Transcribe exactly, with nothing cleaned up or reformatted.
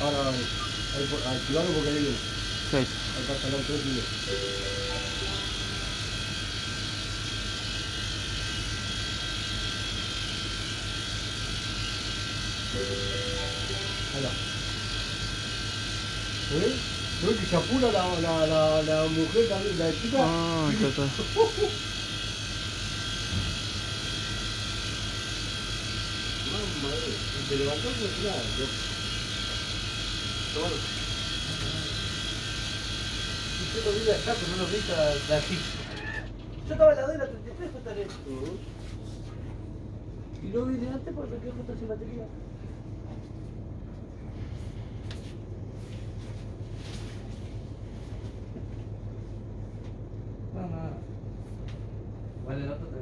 Ahora, ahí, por- activarlo porque ahí viene. Sí. Ahí pasa el otro y viene. Ahí va. ¿Eh? ¿No es que se apura la, la, la, la mujer también, la chica? Ah, está, está. Mamá, eh, y te levantó pues nada, yo. Bueno, usted lo vi de acá, pero no lo vi de de aquí. Yo estaba en la de la treinta y tres, pues estaré. Uh-huh. Y lo vi de antes porque me quedé justo sin batería. Mamá. Vale, el otro te